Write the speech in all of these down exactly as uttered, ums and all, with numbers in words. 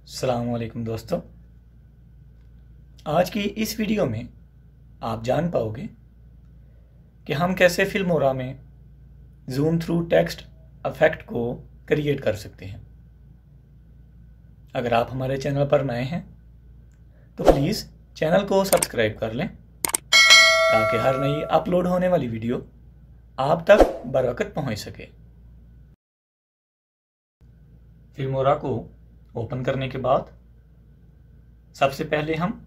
अस्सलाम वालेकुम दोस्तों, आज की इस वीडियो में आप जान पाओगे कि हम कैसे फिल्मोरा में जूम थ्रू टेक्स्ट इफेक्ट को क्रिएट कर सकते हैं। अगर आप हमारे चैनल पर नए हैं तो प्लीज़ चैनल को सब्सक्राइब कर लें ताकि हर नई अपलोड होने वाली वीडियो आप तक बरवकत पहुंच सके। फिल्मोरा को ओपन करने के बाद सबसे पहले हम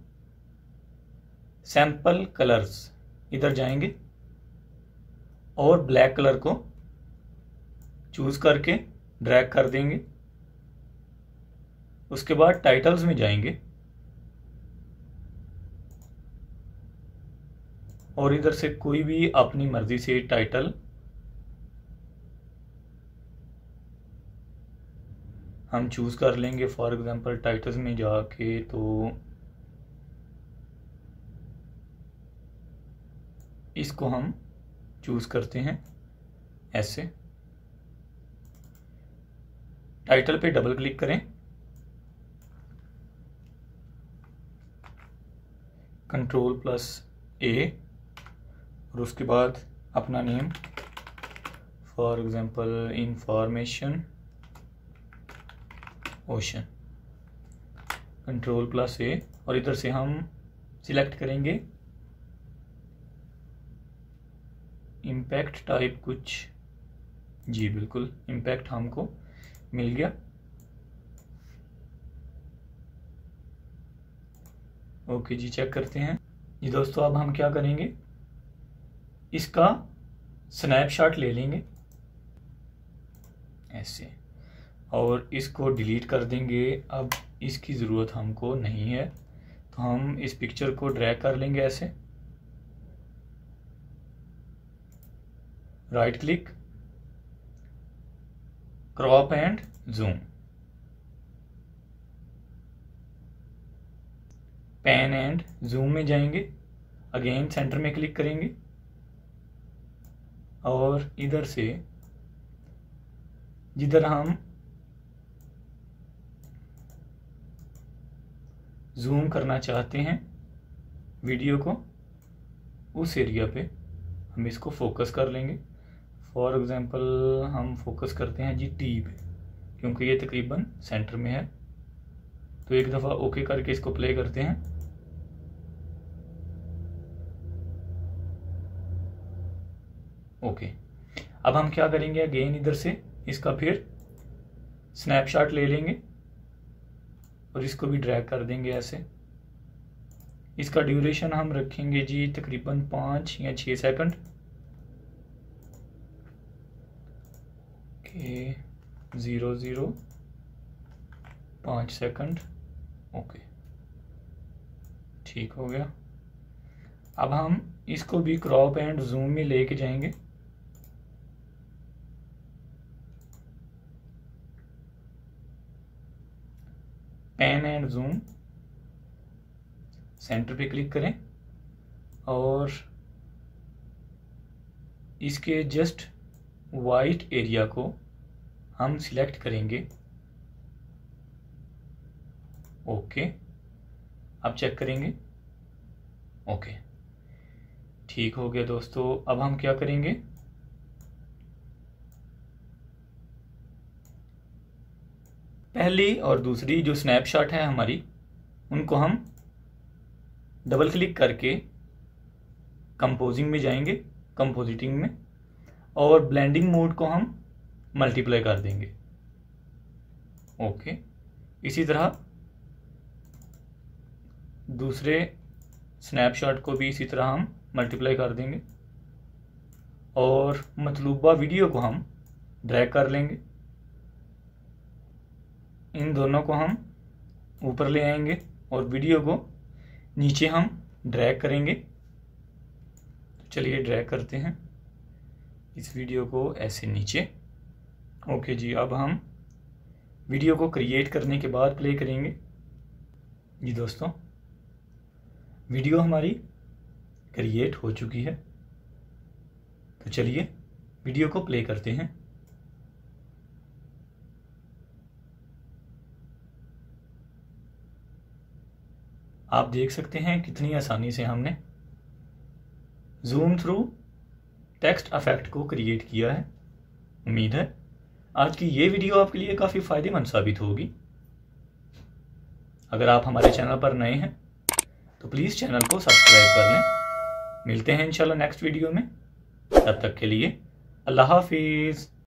सैंपल कलर्स इधर जाएंगे और ब्लैक कलर को चूज करके ड्रैग कर देंगे। उसके बाद टाइटल्स में जाएंगे और इधर से कोई भी अपनी मर्जी से टाइटल हम चूज कर लेंगे। फॉर एग्जांपल टाइटल्स में जाके तो इसको हम चूज करते हैं ऐसे। टाइटल पे डबल क्लिक करें, कंट्रोल प्लस ए और उसके बाद अपना name, for example information ocean, control plus A और इधर से हम सिलेक्ट करेंगे इम्पैक्ट टाइप कुछ। जी बिल्कुल, इम्पैक्ट हमको मिल गया। ओके जी, चेक करते हैं जी दोस्तों। अब हम क्या करेंगे, इसका स्नैपशॉट ले लेंगे ऐसे और इसको डिलीट कर देंगे। अब इसकी ज़रूरत हमको नहीं है तो हम इस पिक्चर को ड्रैग कर लेंगे ऐसे, right click, crop and zoom, pan and zoom में जाएंगे, अगेन सेंटर में क्लिक करेंगे और इधर से जिधर हम जूम करना चाहते हैं वीडियो को, उस एरिया पे हम इसको फोकस कर लेंगे। फॉर एग्जांपल हम फोकस करते हैं जी टी पे, क्योंकि ये तकरीबन सेंटर में है। तो एक दफ़ा ओके करके इसको प्ले करते हैं। ओके, अब हम क्या करेंगे, अगेन इधर से इसका फिर स्नैपशॉट ले लेंगे और इसको भी ड्रैग कर देंगे ऐसे। इसका ड्यूरेशन हम रखेंगे जी तकरीबन पाँच या छः सेकंड के, ज़ीरो ज़ीरो पाँच सेकंड। ओके, ठीक हो गया। अब हम इसको भी क्रॉप एंड जूम में लेके जाएंगे। पैन एंड जूम, सेंटर पे क्लिक करें और इसके जस्ट वाइट एरिया को हम सिलेक्ट करेंगे। ओके, अब चेक करेंगे। ओके, ठीक हो गया दोस्तों। अब हम क्या करेंगे, पहली और दूसरी जो स्नैपशॉट है हमारी, उनको हम डबल क्लिक करके कंपोजिंग में जाएंगे, कंपोजिटिंग में, और ब्लेंडिंग मोड को हम मल्टीप्लाई कर देंगे। ओके, इसी तरह दूसरे स्नैपशॉट को भी इसी तरह हम मल्टीप्लाई कर देंगे और मतलूबा वीडियो को हम ड्रैग कर लेंगे। इन दोनों को हम ऊपर ले आएंगे और वीडियो को नीचे हम ड्रैग करेंगे। तो चलिए ड्रैग करते हैं इस वीडियो को ऐसे नीचे। ओके जी, अब हम वीडियो को क्रिएट करने के बाद प्ले करेंगे। जी दोस्तों, वीडियो हमारी क्रिएट हो चुकी है। तो चलिए वीडियो को प्ले करते हैं। आप देख सकते हैं कितनी आसानी से हमने जूम थ्रू टेक्स्ट इफेक्ट को क्रिएट किया है। उम्मीद है आज की ये वीडियो आपके लिए काफ़ी फ़ायदेमंद साबित होगी। अगर आप हमारे चैनल पर नए हैं तो प्लीज़ चैनल को सब्सक्राइब कर लें। मिलते हैं इंशाल्लाह नेक्स्ट वीडियो में। तब तक के लिए अल्लाह हाफिज़।